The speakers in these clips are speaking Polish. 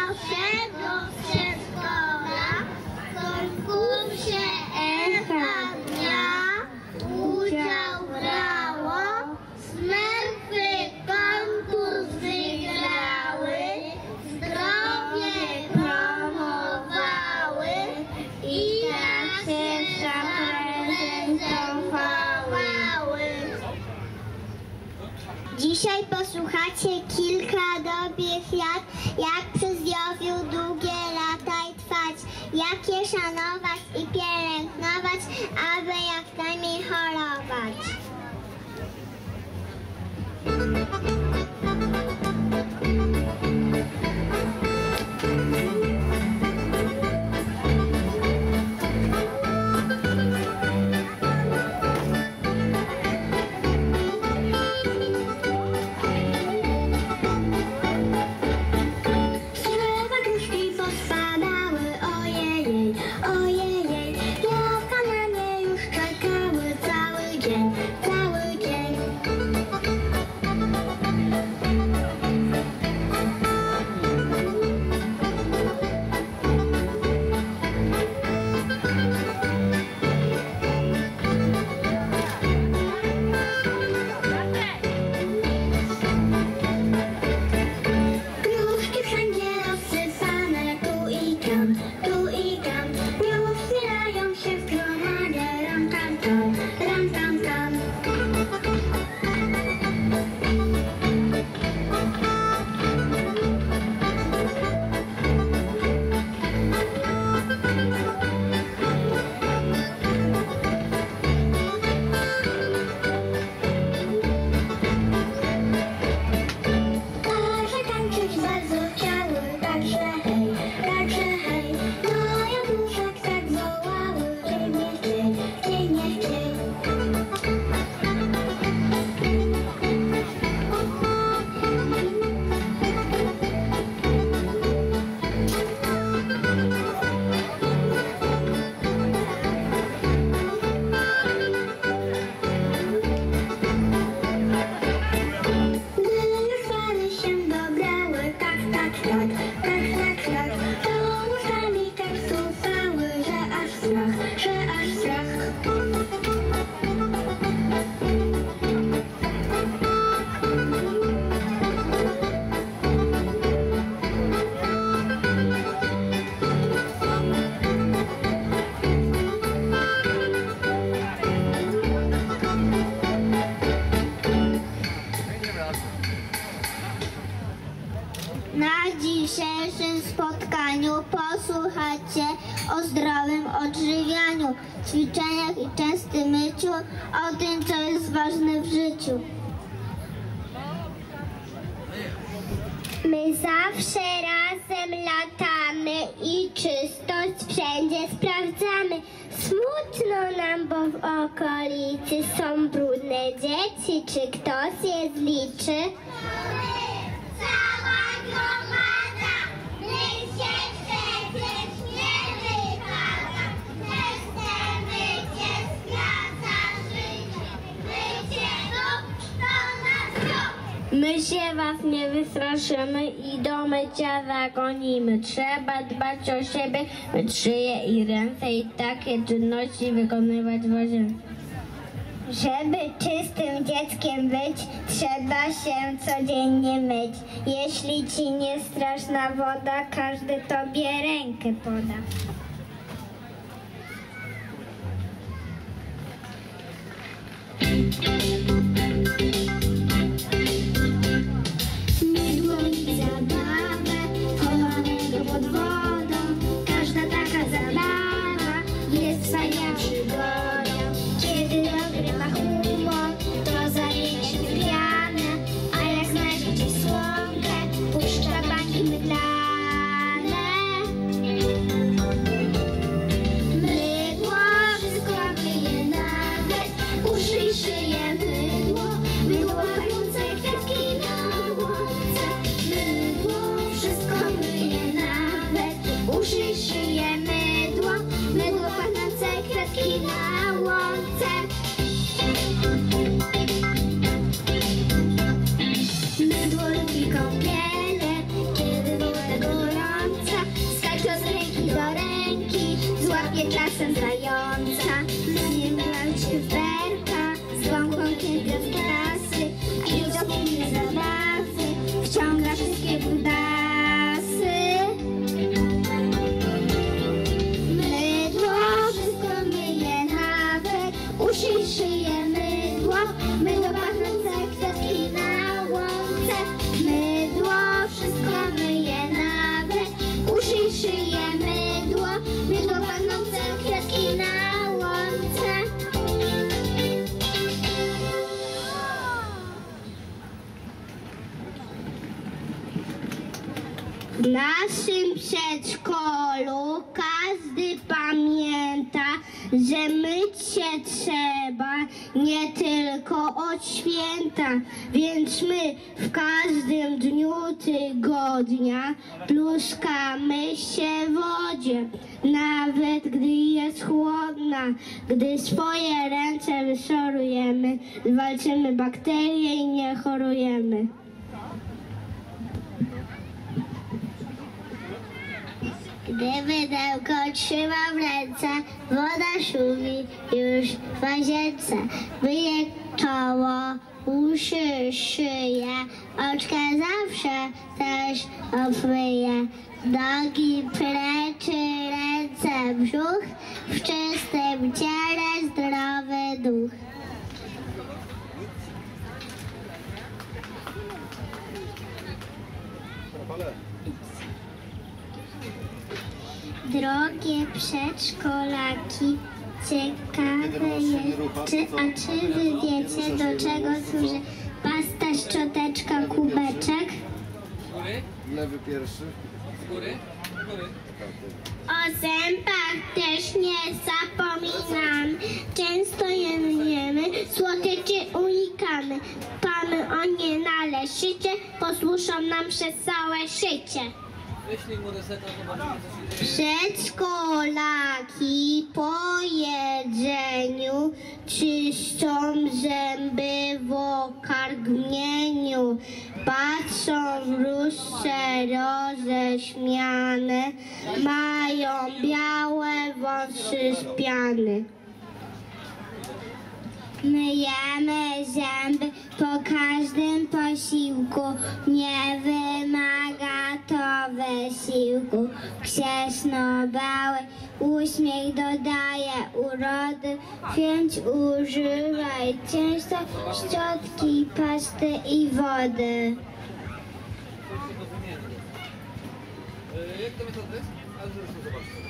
pierwszego przedszkola w konkursie Echa Dnia udział brało. Smerfy konkurs wygrały, zdrowie promowały i tak się zaprezentowały. Dzisiaj posłuchacie kilka dobrych rad, jak przy zdrowiu długie lata i trwać, jak je szanować i pielęgnować, aby jak najmniej chorować. Na dzisiejszym spotkaniu posłuchacie o zdrowym odżywianiu, ćwiczeniach i częstym myciu, o tym, co jest ważne w życiu. My zawsze razem latamy i czystość wszędzie sprawdzamy. Smutno nam, bo w okolicy są brudne dzieci. Czy ktoś je zliczy? Cała gromada, niech się przecież nie wypada. Częste mycie skraca życie. Mycie nóg to na zdrowie. My się was nie wystraszymy i do mycia zagonimy. Trzeba dbać o siebie, myć szyję i ręce i takie czynności wykonywać w łazience. Żeby czystym dzieckiem być, trzeba się codziennie myć. Jeśli ci nie straszna woda, każdy tobie rękę poda. Mydło i zabawę, chowanego pod wodą. Każda taka zabawa jest wspaniała przygodą. Kiedy dogrywa humor, to zamienia się w pianę, a jak znajdzie słomkę, puszcza baki mydlane. Mydło wszystko myje nawet, uszy i szyję myje. W naszym przedszkolu każdy pamięta, że myć się trzeba nie tylko od święta, więc my w każdym dniu tygodnia pluskamy się w wodzie, nawet gdy jest chłodna. Gdy swoje ręce wyszorujemy, zwalczymy bakterie i nie chorujemy. Gdy mydełko trzyma w ręce, woda szumi już w łazience. Myję czoło, uszy, szyję, oczka zawsze też obmyję. Nogi, plecy, ręce, brzuch, w czystym ciele zdrowy duch. Drogie przedszkolaki, ciekawe jest, czy wy wiecie, do czego służy pasta, szczoteczka, kubeczek? Lewy pierwszy. O zębach też nie zapominam. Często je myjemy, słodyczy unikamy. Dbamy o nie należycie, posłuszą nam przez całe życie. Przedszkolaki po jedzeniu czyszczą zęby w okarmieniu. Patrzą w lustrze roześmiane, mają białe włosy z piany. Myjemy zęby po każdym posiłku, nie wymaga to wysiłku. Grzesznowały uśmiech dodaje urody, więc używaj często szczotki, pasty i wody. Jak to metody? Ale zresztą zobaczcie.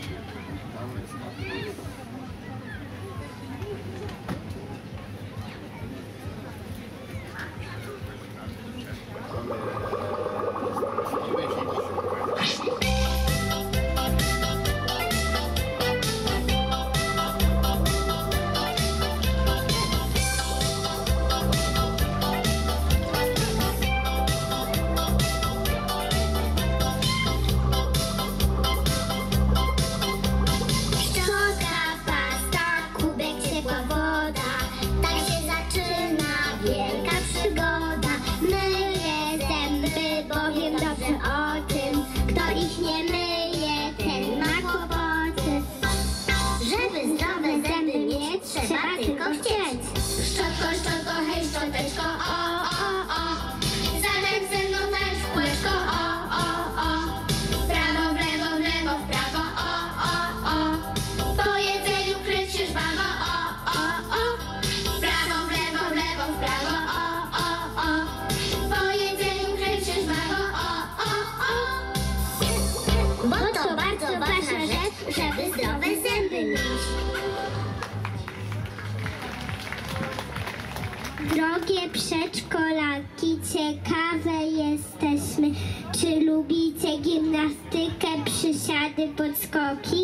Drogie przedszkolaki, ciekawe jesteśmy, czy lubicie gimnastykę, przysiady, podskoki?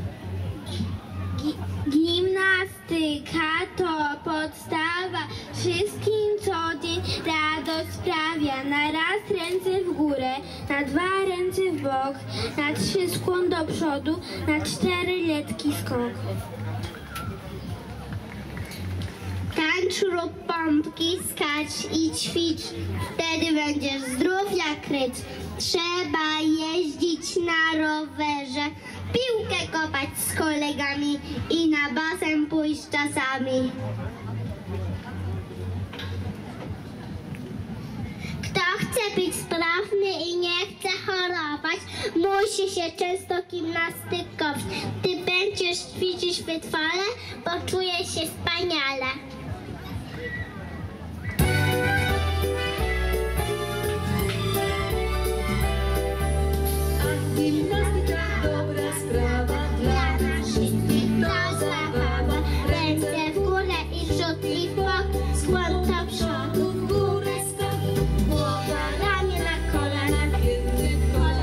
Gimnastyka to podstawa, wszystkim co dzień radość sprawia. Na raz ręce w górę, na dwa ręce w bok, na trzy skłon do przodu, na cztery letki skok. Tańcz lub pompki, skacz i ćwicz, wtedy będziesz zdrów jak rycz. Trzeba jeździć na rowerze, piłkę kopać z kolegami i na basen pójść czasami. Kto chce być sprawny i nie chce chorować, musi się często gimnastykować. Gdy będziesz ćwiczyć wytrwale, poczujesz się wspaniale. Gimnastyka dobra sprawa dla nas wszystkich, to zabawa. Ręce w górę i rzut i w bok, skłon do przodu, W górę skok, głowa, ramię na kolanach, pięty w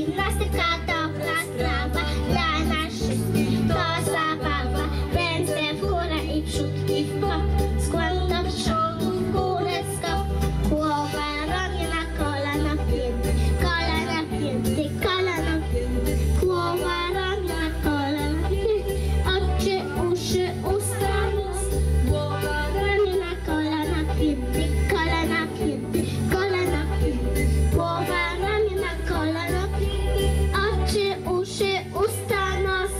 Gimnastyka dobra sprawa dla nas wszystkich. To zabawa. Ręce w górę i przód i w bok. Skłon do przodu, w górę skok. Głowa, ramiona, kolana, pięty. Kolana, pięty, kolana, pięty. Głowa, ramiona, kolana, pięty. Oczy, uszy, usta, nos. Głowa, ramiona, kolana, pięty. Kolana, pięty, kolana, pięty. Głowa, ramiona, kolana, pięty. Oczy, uszy, usta, nos.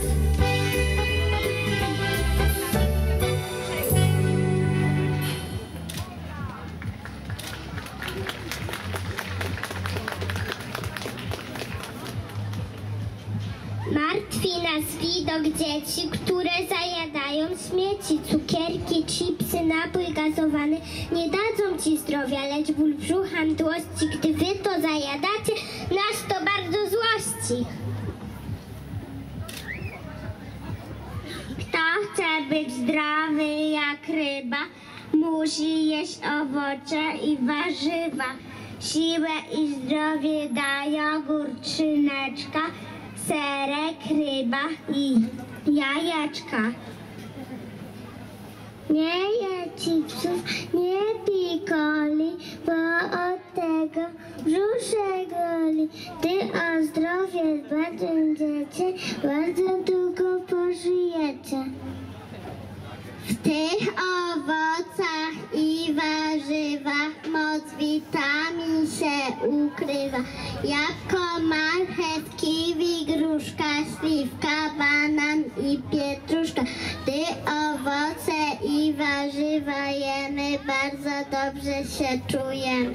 Martwi nas widok dzieci, które zajadają śmieci, cukierki, chipsy, napój gazowany. Nie dadzą ci zdrowia, lecz ból brzucha, mdłości. Gdy wy to zajadacie, nas to bardzo złości. Kto chce być zdrowy jak ryba, musi jeść owoce i warzywa. Siłę i zdrowie da jogurt, szyneczka, serek, ryba i jajeczka. Nie je chipsów, nie pij coli, bo od tego brzuszek boli. Gdy o zdrowie będziecie, bardzo długo pożyjecie. W tych owocach i warzywach moc witamin się ukrywa. Jabłko, marchew, kiwi, gruszka, śliwka, banan i pietruszka. Gdy owoce i warzywa jemy, bardzo dobrze się czujemy.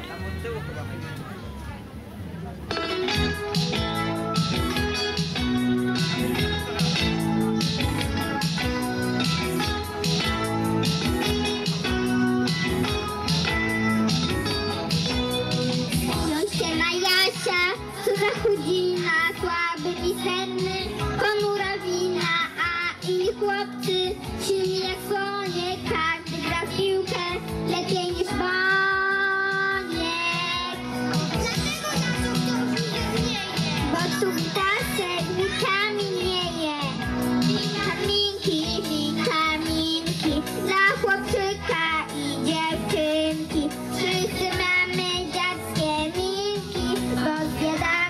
Chudzina, słaby i senny, ponura wina, a inni chłopcy silni jak słonie. Każdy gra w piłkę lepiej niż Boniek. Dlaczego na to nie je? Bo cutasek witamin nie je. Witaminki, witaminki dla chłopczyka i dziewczynki. Wszyscy mamy dziadskie minki, bo zjadamy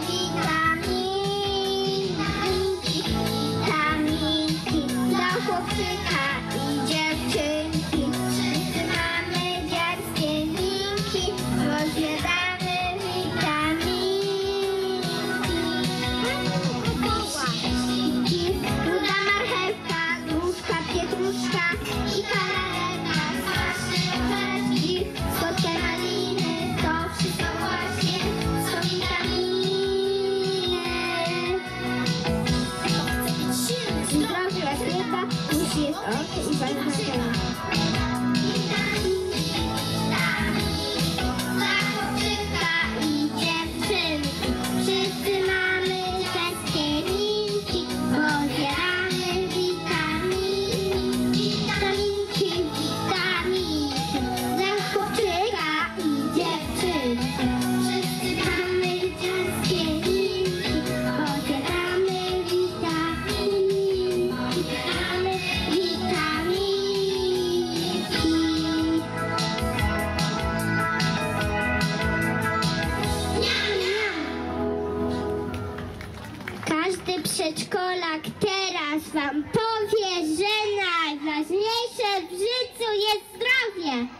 chłopczyka i dziewczynki. Wszyscy mamy dziarskie linki, bo zjadamy witaminki. Ruda marchewka, gruszka, pietruszka i kalarewka, smaczne chlebki, słodkie maliny, to wszystko właśnie są witaminy. Zdrowy jak ryba, musi jest oczy i bardzo dla chłopczyka i dziewczynki. Wszyscy mamy wszystkie linki, bo zbieramy witaminki. Witaminki, witaminki dla chłopczyka i dziewczynki. Wszyscy mamy wszystkie linki, bo zbieramy witaminki. Każdy przedszkolak teraz wam powie, że najważniejsze w życiu jest zdrowie.